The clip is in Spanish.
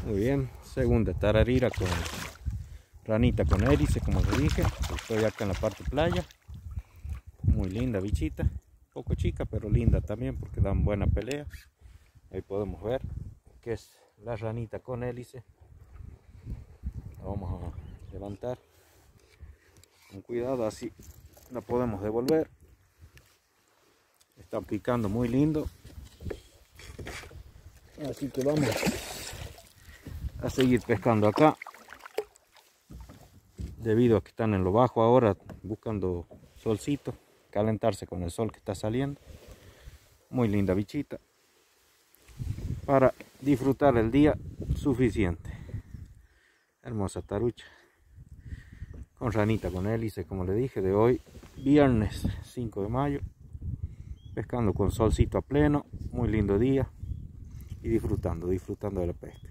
Muy bien, segunda tararira con ranita con hélice, como les dije. Estoy acá en la parte playa. Muy linda bichita, poco chica pero linda también porque dan buena pelea. Ahí podemos ver que es la ranita con hélice. La vamos a levantar con cuidado, así la podemos devolver. Está picando muy lindo, así que vamos a seguir pescando acá, debido a que están en lo bajo ahora buscando solcito, calentarse con el sol que está saliendo. Muy linda bichita para disfrutar el día suficiente. Hermosa tarucha con ranita con hélice, como le dije, de hoy viernes 5 de mayo, pescando con solcito a pleno. Muy lindo día y disfrutando de la pesca.